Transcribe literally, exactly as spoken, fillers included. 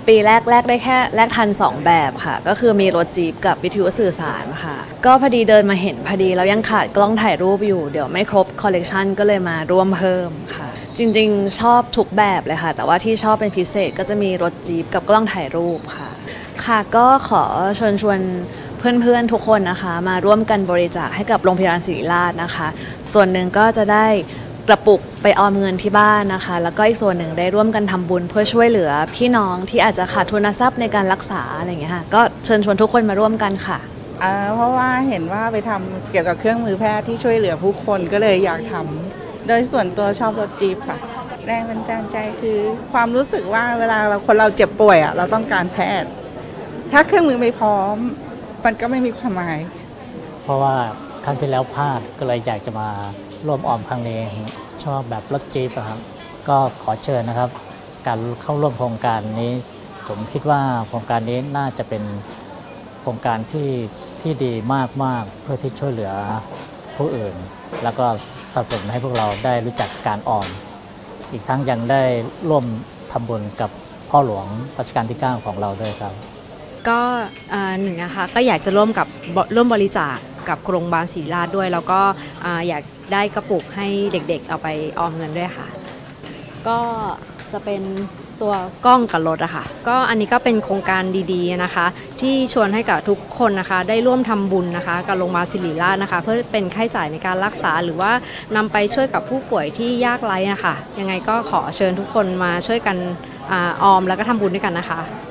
ปีแรกแรกได้แค่แรกทันสองแบบค่ะก็คือมีรถจี๊ปกับวิทยุสื่อสารค่ะก็พอดีเดินมาเห็นพอดีแล้วยังขาดกล้องถ่ายรูปอยู่เดี๋ยวไม่ครบคอลเลกชันก็เลยมาร่วมเพิ่มค่ะจริงๆชอบทุกแบบเลยค่ะแต่ว่าที่ชอบเป็นพิเศษก็จะมีรถจี๊ปกับกล้องถ่ายรูปค่ะค่ะก็ขอเชิญชวนเพื่อนๆทุกคนนะคะมาร่วมกันบริจาคให้กับโรงพยาบาลศิริราชนะคะส่วนหนึ่งก็จะได้กระปุกไปออมเงินที่บ้านนะคะแล้วก็อีกส่วนหนึ่งได้ร่วมกันทำบุญเพื่อช่วยเหลือพี่น้องที่อาจจะขาดทุนทรัพย์ในการรักษาอะไรอย่างเงี้ยค่ะก็เชิญชวนทุกคนมาร่วมกันค่ะเพราะว่าเห็นว่าไปทำเกี่ยวกับเครื่องมือแพทย์ที่ช่วยเหลือผู้คนก็เลยอยากทำโดยส่วนตัวชอบรถจี๊ปค่ะแรงบันดาลใจคือความรู้สึกว่าเวลาเราคนเราเจ็บป่วยอ่ะเราต้องการแพทย์ถ้าเครื่องมือไม่พร้อมมันก็ไม่มีความหมายเพราะว่าครั้งที่แล้วพลาดก็เลยอยากจะมาร่วมออมครั้งนี้ชอบแบบรถจี๊ปครับก็ขอเชิญนะครับการเข้าร่วมโครงการนี้ผมคิดว่าโครงการนี้น่าจะเป็นโครงการที่ที่ดีมากๆเพื่อที่ช่วยเหลือผู้อื่นแล้วก็สนับสนุนให้พวกเราได้รู้จักการออมอีกทั้งยังได้ร่วมทำบุญกับพ่อหลวงรัชกาลที่เก้าของเราด้วยครับก็หนึ่งนะคะก็อยากจะร่วมกับร่วมบริจาคกับโรงพยาบาลศิริราชด้วยแล้วก็อยากได้กระปุกให้เด็กๆเอาไปออมเงินด้วยค่ะก็จะเป็นตัวกล้องกับรถอะค่ะก็อันนี้ก็เป็นโครงการดีๆนะคะที่ชวนให้กับทุกคนนะคะได้ร่วมทำบุญนะคะกับโรงพยาบาลศิริราชนะคะเพื่อเป็นค่าใช้จ่ายในการรักษาหรือว่านำไปช่วยกับผู้ป่วยที่ยากไร้นะคะยังไงก็ขอเชิญทุกคนมาช่วยกันออมแล้วก็ทำบุญด้วยกันนะคะ